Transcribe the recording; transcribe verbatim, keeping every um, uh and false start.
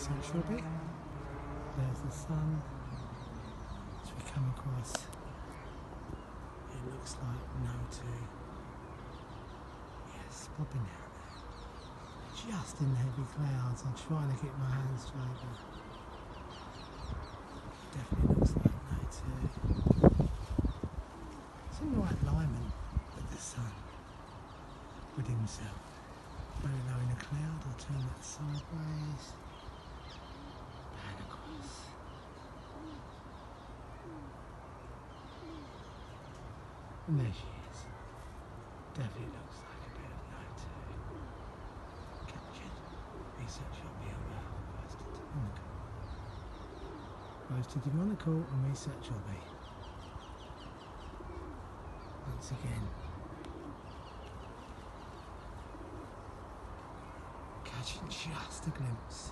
Research Shrubby. There's the sun. As we come across, it looks like no two. Yes, popping out there. Just in the heavy clouds. I'm trying to keep my hands straight, but definitely looks like no two. It's in the right alignment with the sun, with himself. Very low in a cloud, I'll turn that sideways. Pan across. And there she is. Definitely looks like a bit of night two. Captured. Research Shrubby over Rose to Demonical. Rose to Demonical and Research Shrubby. Once again. Catching just a glimpse